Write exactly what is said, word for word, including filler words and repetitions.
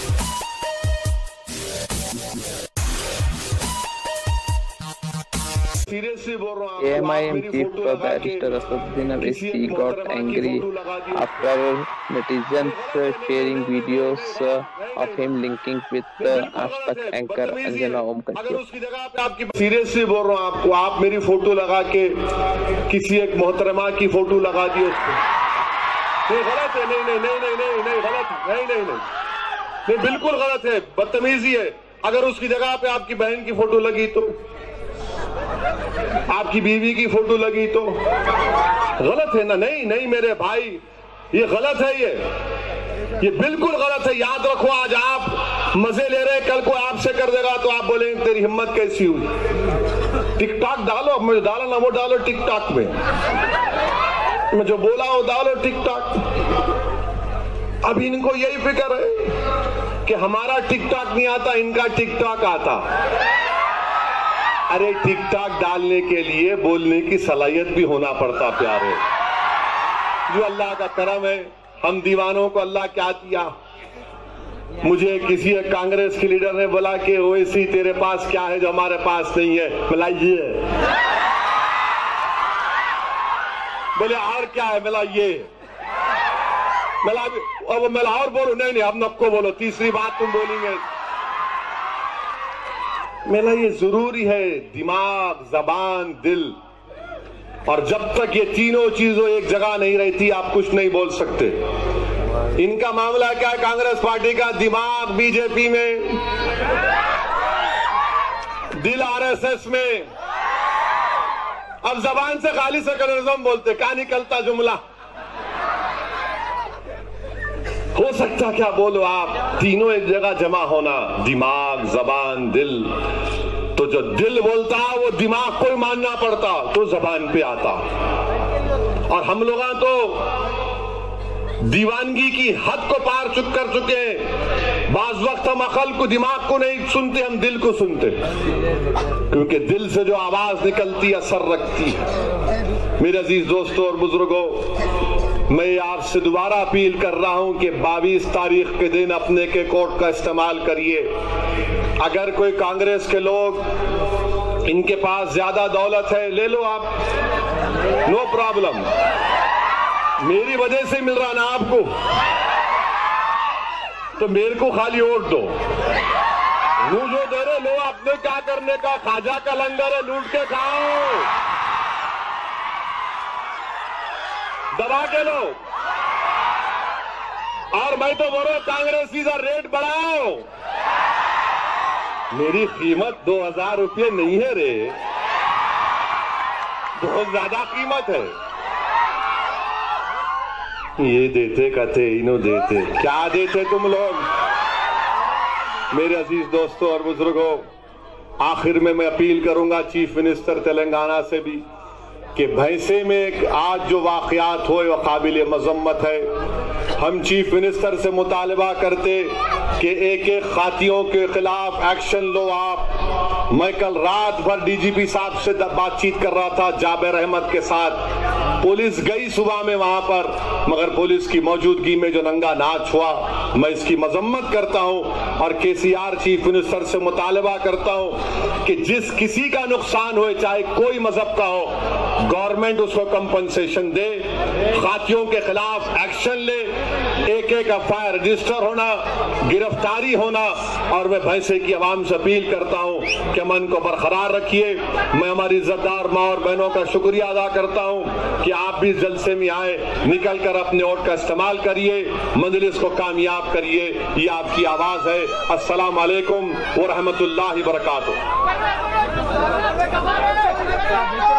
A M I M chief barrister Asaduddin Owaisi got angry after netizens sharing videos of him linking with Aaj Tak anchor Anjana Om Kashyap. Seriously बोल रहा हूँ आपको, आप मेरी photo लगा के किसी एक मोहतरमा की फोटो लगा दी उसको, नहीं गलत है, नहीं नहीं नहीं नहीं नहीं नहीं गलत, नहीं नहीं नहीं नहीं बिल्कुल गलत है, बदतमीजी है। अगर उसकी जगह पे आपकी बहन की फोटो लगी तो, आपकी बीवी की फोटो लगी तो गलत है ना? नहीं नहीं मेरे भाई, ये गलत है, ये ये बिल्कुल गलत है। याद रखो, आज आप मजे ले रहे, कल को आपसे कर देगा तो आप बोलेंगे तेरी हिम्मत कैसी हुई। टिकटॉक डालो, मुझे डालो ना, वो डालो टिकटॉक में, मैं जो बोला वो डालो टिकटॉक। अब इनको यही फिक्र है कि हमारा टिकटॉक नहीं आता, इनका टिकटॉक आता। अरे टिकटॉक डालने के लिए बोलने की सलाहियत भी होना पड़ता प्यारे। जो अल्लाह का करम है, हम दीवानों को अल्लाह क्या दिया। मुझे किसी एक कांग्रेस के लीडर ने बोला कि ओवैसी तेरे पास क्या है जो हमारे पास नहीं है? बोला ये। बोले और क्या है? बोला ये। बोला अब मैं और बोलू? नहीं नहीं अब नक्को बोलो, तीसरी बात तुम बोलेंगे। मेरा ये जरूरी है, दिमाग, जबान, दिल, और जब तक ये तीनों चीजों एक जगह नहीं रहती आप कुछ नहीं बोल सकते। इनका मामला क्या है? कांग्रेस पार्टी का दिमाग बीजेपी में, दिल आरएसएस में, अब जबान से खाली सेकुलरिज्म बोलते, क्या निकलता जुमला? हो सकता क्या बोलो आप, तीनों एक जगह जमा होना, दिमाग, जबान, दिल। तो जो दिल बोलता वो दिमाग को मानना पड़ता तो जबान पे आता। और हम लोग तो दीवानगी की हद को पार चुक कर चुके हैं। बाज वक्त हम अकल को, दिमाग को नहीं सुनते, हम दिल को सुनते, क्योंकि दिल से जो आवाज निकलती असर रखती है। मेरे अजीज दोस्तों और बुजुर्गों, मैं आपसे दोबारा अपील कर रहा हूं कि बाईस तारीख के दिन अपने के कोर्ट का इस्तेमाल करिए। अगर कोई कांग्रेस के लोग, इनके पास ज्यादा दौलत है, ले लो आप, नो प्रॉब्लम, मेरी वजह से मिल रहा ना आपको, तो मेरे को खाली वोट दो। वो जो दे रहे लो, अपने क्या करने का, खाजा का लंगर है, लूट के खाओ, दबा के लो। और मैं तो बोल रहा कांग्रेसी का रेट बढ़ाओ। मेरी कीमत दो हजार रुपये नहीं है रे, बहुत ज्यादा कीमत है। ये देते कहते, इन्हों देते, क्या देते तुम लोग? मेरे अजीज दोस्तों और बुजुर्गों, आखिर में मैं अपील करूंगा चीफ मिनिस्टर तेलंगाना से भी कि भैंसे में आज जो वाकयात हुए वह काबिल मजम्मत है। हम चीफ मिनिस्टर से मुतालबा करते कि एक एक खातियों के खिलाफ एक्शन लो आप। मैं कल रात भर डीजीपी साहब से बातचीत कर रहा था, जाबिर अहमद के साथ। पुलिस गई सुबह में वहां पर, मगर पुलिस की मौजूदगी में जो नंगा नाच हुआ, मैं इसकी मजम्मत करता हूं। और केसीआर चीफ मिनिस्टर से मुतालबा करता हूं कि जिस किसी का नुकसान हुए, चाहे कोई मजहब का हो, गवर्नमेंट उसको कंपनसेशन दे, खातियों के खिलाफ एक्शन ले, एक एक एफ आई आर रजिस्टर होना, गिरफ्तारी होना। और मैं भैंसे की आवाम से अपील करता हूं कि मन को बरकरार रखिए। मैं हमारी इज्जतदार माँ और बहनों का शुक्रिया अदा करता हूं कि आप भी जलसे में आए, निकल कर अपने वोट का इस्तेमाल करिए, मजलिस को कामयाब करिए। ये आपकी आवाज है। अस्सलाम वालेकुम व रहमतुल्लाहि व बरकातुहू।